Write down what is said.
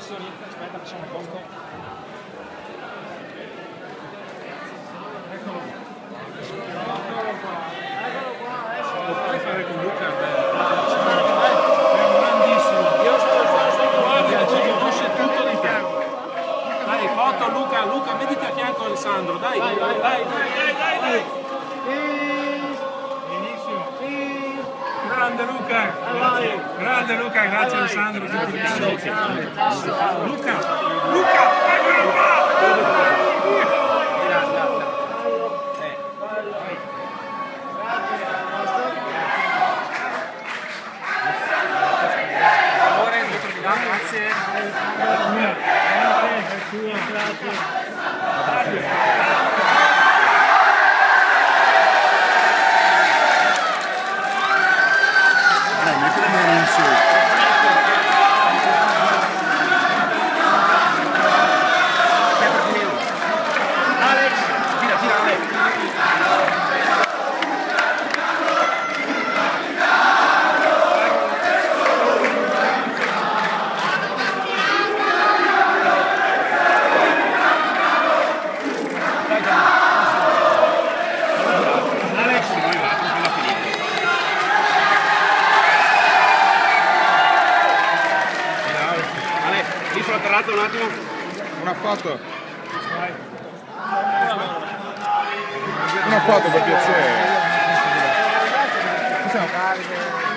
pressioni, aspetta, facciamo un posto. Eccolo qua. Puoi fare con Luca? È grandissimo. Io sono conosce tutto di fianco. Dai, foto Luca, mettiti a fianco Alessandro, dai. Benissimo. Grande Luca, grazie Alessandro. Luca, eccolo qua! Grazie. Dai, metti le mani in su. Alex, tira Alex. Un attimo, una foto. Una foto per piacere.